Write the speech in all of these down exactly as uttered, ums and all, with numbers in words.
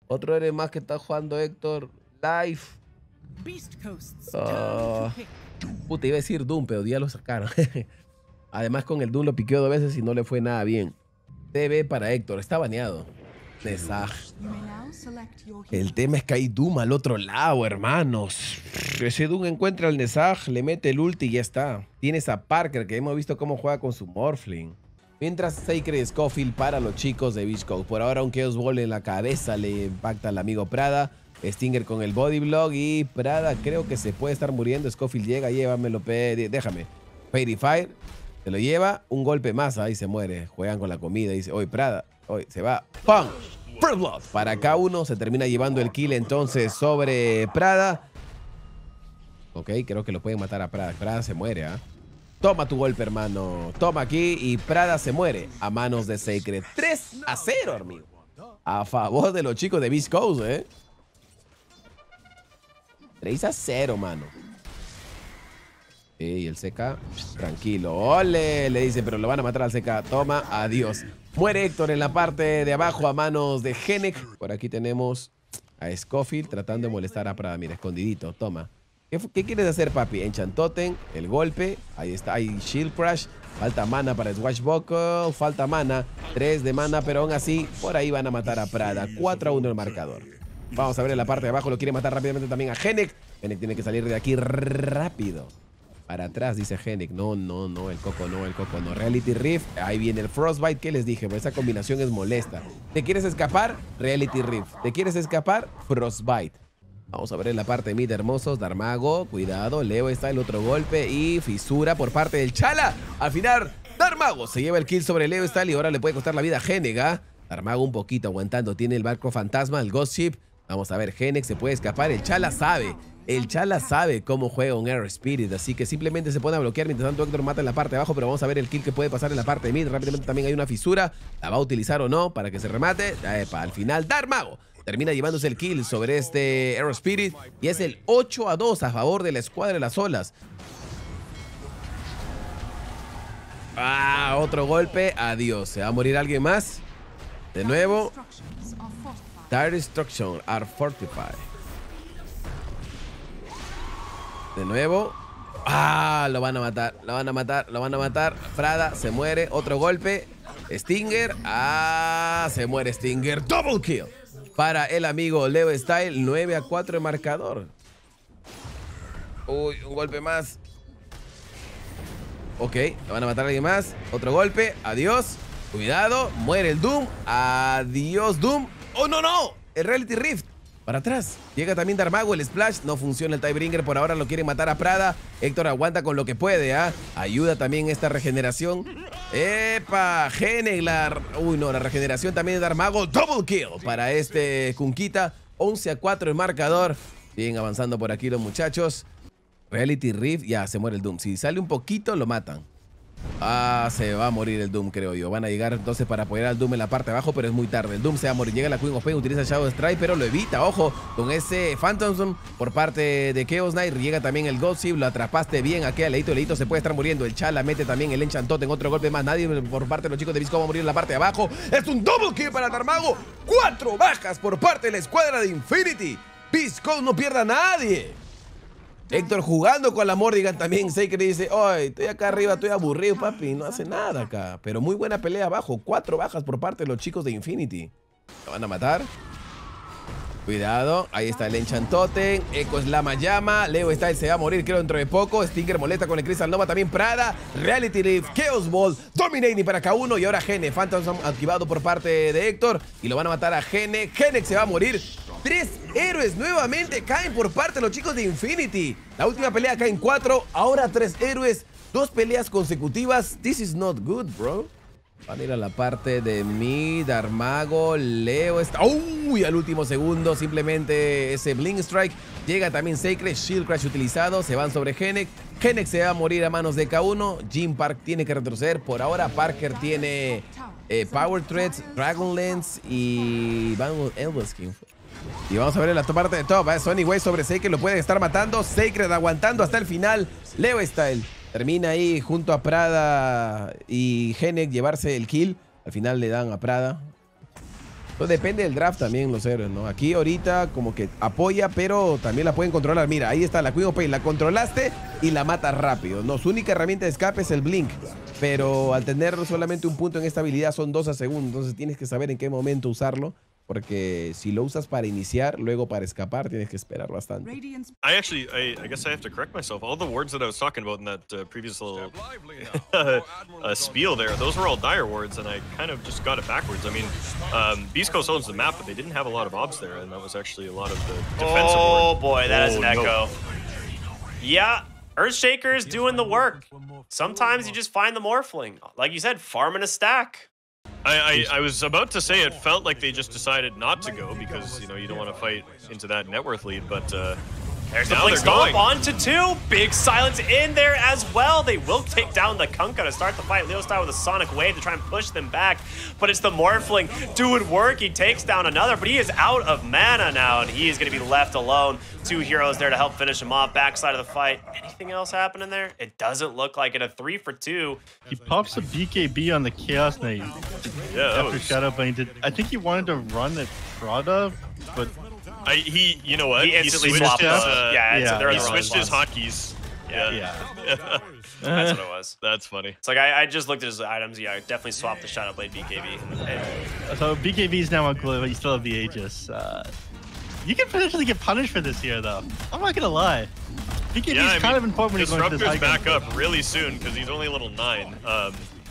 Otro héroe más que está jugando Héctor. Life. Uh, puta, iba a decir Doom, pero ya lo sacaron. Además, con el Doom lo piqueó dos veces y no le fue nada bien. T V para Héctor. Está baneado. Nezaj. El tema es que hay Doom al otro lado, hermanos. Ese Doom encuentra al Nezaj, le mete el ulti y ya está. Tienes a Parker, que hemos visto cómo juega con su Morphling. Mientras Sacred Scofield para los chicos de Beach Code. Por ahora un Chaos Ball en la cabeza le impacta al amigo Prada. Stinger con el Body Block y Prada creo que se puede estar muriendo. Scofield llega, llévamelo, déjame. Fairy Fire, se lo lleva, un golpe más, ahí se muere. Juegan con la comida y dice, oye Prada, oye, se va. ¡Pum! First Blood. Para K uno se termina llevando el kill entonces sobre Prada. Ok, creo que lo pueden matar a Prada. Prada se muere, ¿ah? ¿eh? Toma tu golpe, hermano. Toma aquí y Prada se muere a manos de Sacred. tres a cero, amigo. A favor de los chicos de Beast Coast, ¿eh? tres a cero, mano. Y el C K, tranquilo. ¡Ole! Le dice, pero lo van a matar al C K. Toma, adiós. Muere Héctor en la parte de abajo a manos de Genek. Por aquí tenemos a Scofield tratando de molestar a Prada. Mira, escondidito. Toma. ¿Qué, qué quieres hacer, papi? Enchantoten, el golpe. Ahí está, hay Shield Crash. Falta mana para Swashbuckle. Falta mana. tres de mana, pero aún así, por ahí van a matar a Prada. cuatro a uno el marcador. Vamos a ver en la parte de abajo. Lo quiere matar rápidamente también a Genek. Genek tiene que salir de aquí rápido. Para atrás, dice Genek. No, no, no, el coco no, el coco no. Reality Rift. Ahí viene el Frostbite. ¿Qué les dije? Pues esa combinación es molesta. ¿Te quieres escapar? Reality Rift. ¿Te quieres escapar? Frostbite. Vamos a ver en la parte de mid, hermosos. Darmago, cuidado. Leo está el otro golpe. Y fisura por parte del Chala. Al final, Darmago se lleva el kill sobre Leo Style y ahora le puede costar la vida a Genek, ¿ah? Darmago un poquito aguantando. Tiene el barco fantasma, el Ghost Ship. Vamos a ver, Genek se puede escapar. El Chala sabe. El Chala sabe cómo juega un Air Spirit, así que simplemente se pone a bloquear. Mientras tanto Héctor mata en la parte de abajo, pero vamos a ver el kill que puede pasar en la parte de mid. Rápidamente también hay una fisura. ¿La va a utilizar o no para que se remate? Epa, al final Darmago termina llevándose el kill sobre este Air Spirit y es el ocho a dos a favor de la escuadra de las olas. Ah, otro golpe. Adiós. ¿Se va a morir alguien más? De nuevo. Tire Destruction are fortified. De nuevo. Ah, lo van a matar, lo van a matar, lo van a matar. Prada se muere, otro golpe. Stinger. Ah, se muere Stinger. Double kill para el amigo Leo Style. nueve a cuatro de marcador. Uy, un golpe más. Ok, lo van a matar a alguien más. Otro golpe, adiós. Cuidado, muere el Doom. Adiós, Doom. Oh, no, no, el Reality Rift. Para atrás. Llega también Darmago, el Splash. No funciona el Tidebringer. Por ahora lo quieren matar a Prada. Héctor aguanta con lo que puede, ¿ah? ¿eh? Ayuda también esta regeneración. ¡Epa! Geneglar. Uy, no, la regeneración también de Darmago. Double kill para este Kunkita. once a cuatro el marcador. Siguen avanzando por aquí los muchachos. Reality Rift. Ya, se muere el Doom. Si sale un poquito, lo matan. Ah, se va a morir el Doom, creo yo. Van a llegar entonces para apoyar al Doom en la parte de abajo, pero es muy tarde. El Doom se va a morir. Llega la Queen of Pain, utiliza Shadow Strike, pero lo evita. Ojo, con ese Phantom Zone por parte de Chaos Knight. Llega también el Ghost Ship, lo atrapaste bien aquí a Leito. Leito se puede estar muriendo. El Chala mete también el Enchantote en otro golpe más. Nadie por parte de los chicos de Visco va a morir en la parte de abajo. Es un double kill para Darmago. Cuatro bajas por parte de la escuadra de Infinity. Visco no pierda a nadie. Héctor jugando con la Morrigan también. Sacred dice, oye, estoy acá arriba, estoy aburrido, papi. No hace nada acá. Pero muy buena pelea abajo. Cuatro bajas por parte de los chicos de Infinity. ¿Lo van a matar? Cuidado. Ahí está el Enchantote. Echo Slama llama. Leo Style se va a morir, creo, dentro de poco. Stinger molesta con el Crystal Nova. También Prada. Reality Rift. Chaos Ball. Dominating para K uno. Y ahora Gene. Phantom activado por parte de Héctor. Y lo van a matar a Gene. Gene se va a morir. Tres héroes nuevamente caen por parte de los chicos de Infinity. La última pelea caen cuatro. Ahora tres héroes. Dos peleas consecutivas. This is not good, bro. Van a ir a la parte de mí. Darmago. Leo está... ¡Uy! Al último segundo. Simplemente ese Blink Strike. Llega también Sacred. Shield Crash utilizado. Se van sobre Genek. Genek se va a morir a manos de K uno. Jim Park tiene que retroceder. Por ahora Parker tiene eh, Power Threads, Dragonlance y Van Elveskin. Y vamos a ver en la parte de top, ¿eh? Sonic Wave sobre Sacred, lo puede estar matando. Sacred aguantando hasta el final. Leo Style termina ahí junto a Prada y Genek llevarse el kill. Al final le dan a Prada. Entonces depende del draft también los héroes, ¿no? Aquí ahorita como que apoya, pero también la pueden controlar. Mira, ahí está la Queen of Pain. La controlaste y la matas rápido, ¿no? Su única herramienta de escape es el Blink. Pero al tener solamente un punto en esta habilidad son dos a segundo. Entonces tienes que saber en qué momento usarlo. Porque si lo usas para iniciar, luego para escapar, tienes que esperar bastante. I actually, I, I guess I have to correct myself. All the wards that I was talking about in that uh, previous little uh, spiel there, those were all dire wards, and I kind of just got it backwards. I mean, um, Beast Coast owns the map, but they didn't have a lot of obs there, and that was actually a lot of the defensive Oh ward. boy, that oh, is an echo. No. Yeah, Earthshaker's doing the work. Sometimes you just find the Morphling. Like you said, farming a stack. I, I, I was about to say it felt like they just decided not to go because, you know, you don't want to fight into that net worth lead, but uh, there's the Blink Stomp onto two. Big silence in there as well. They will take down the Kunkka to start the fight. Leostar with a Sonic Wave to try and push them back, but it's the Morphling doing work. He takes down another, but he is out of mana now, and he is going to be left alone. Two heroes there to help finish him off. Backside of the fight. Anything else happening there? It doesn't look like it. A three for two. He pops a B K B on the Chaos Knight. Yeah, after was... Shadow Bane did. I think he wanted to run at Prada, but I, he, you know what? He instantly he swapped. His, uh, yeah, yeah, yeah. He switched his hotkeys. Yeah, yeah. That's what it was. That's funny. It's like I, I just looked at his items. Yeah, I definitely swapped the Shadow Blade B K B. And, so B K B is now on Glaive, but you still have the Aegis. Uh, you can potentially get punished for this here, though. I'm not gonna lie. B K B yeah, is I kind mean, of important when you're going to this high back gun. up really soon because he's only level nine. Um,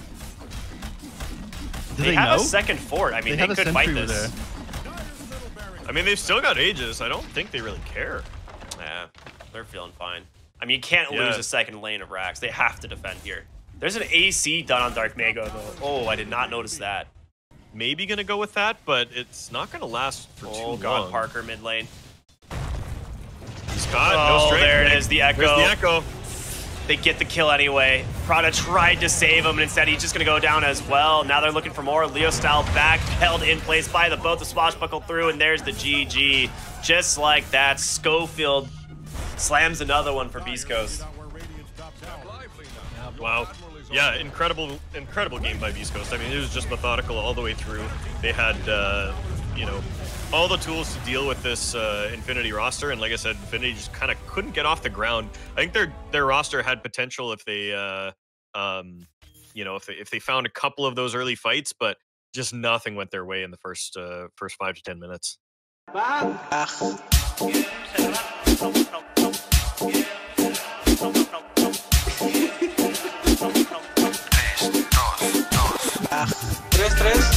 Do they, they have know? a second fort. I mean, they, they could fight this. There. I mean, they've still got Aegis. I don't think they really care. Yeah, they're feeling fine. I mean, you can't yeah. lose a second lane of Rax. They have to defend here. There's an A C done on Dark Mago, though. Oh, I did not notice that. Maybe going to go with that, but it's not going to last for oh, too long. Oh, God, Parker mid lane. He's got oh, no strength. there it is, the Echo. There's the Echo. They get the kill anyway. Prada tried to save him, and instead he's just going to go down as well. Now they're looking for more. Leo style back, held in place by the both. The swashbuckle through, and there's the G G. Just like that, Schofield slams another one for Beast Coast. Wow. Yeah, incredible, incredible game by Beast Coast. I mean, it was just methodical all the way through. They had, uh, you know, all the tools to deal with this uh, Infinity roster, and like I said, Infinity just kind of couldn't get off the ground. I think their their roster had potential if they, uh, um, you know, if they if they found a couple of those early fights, but just nothing went their way in the first uh, first five to ten minutes. tres tres